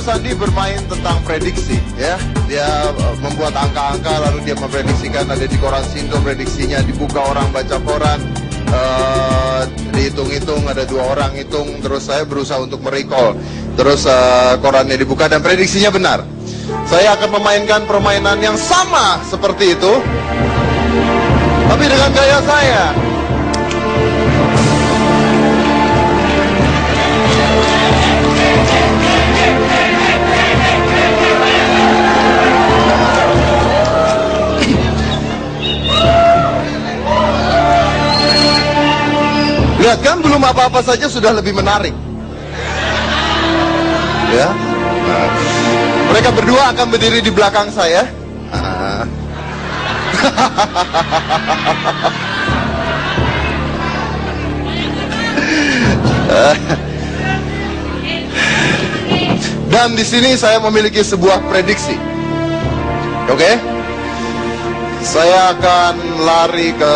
Sandi bermain tentang prediksi, ya. Dia membuat angka-angka lalu dia memprediksikan, ada di koran Sindo prediksinya, dibuka orang baca koran, dihitung-hitung, ada 2 orang hitung, terus saya berusaha untuk merecall, terus korannya dibuka dan prediksinya benar. Saya akan memainkan permainan yang sama seperti itu, tapi dengan gaya saya. Lihat kan, belum apa-apa saja sudah lebih menarik. Ya. Nah, mereka berdua akan berdiri di belakang saya. Dan di sini saya memiliki sebuah prediksi. Oke? Saya akan lari ke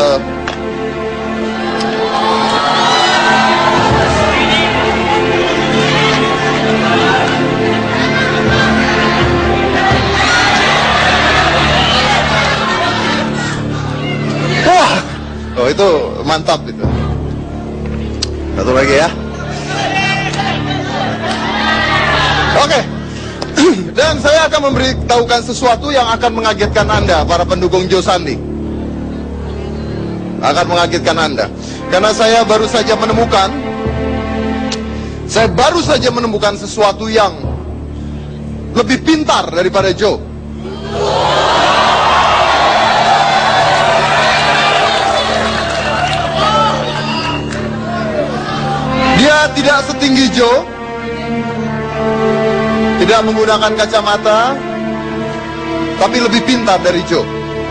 oh, itu mantap itu. Satu lagi ya. Oke. Dan saya akan memberitahukan sesuatu yang akan mengagetkan Anda, para pendukung Joe Sandi. Akan mengagetkan Anda. Karena saya baru saja menemukan sesuatu yang lebih pintar daripada Joe. Dia tidak setinggi Joe, tidak menggunakan kacamata, tapi lebih pintar dari Joe.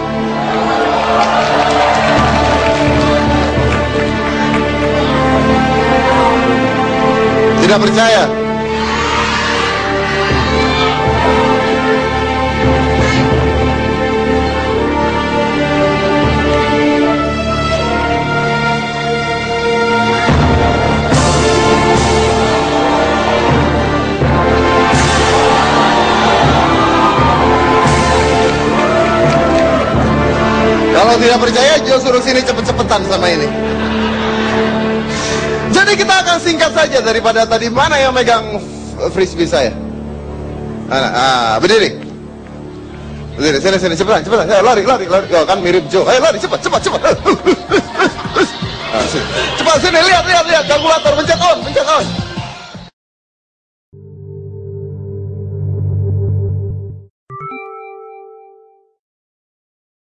Tidak percaya? Kalau tidak percaya, Joe suruh sini cepet-cepetan sama ini. Jadi kita akan singkat saja daripada tadi. Mana yang megang frisbee saya? Berdiri. Berdiri, sini, cepetan. Ayo, lari. Oh, kan mirip Joe. Ayo lari, cepat. Cepat, sini, lihat. Kalkulator, pencet on.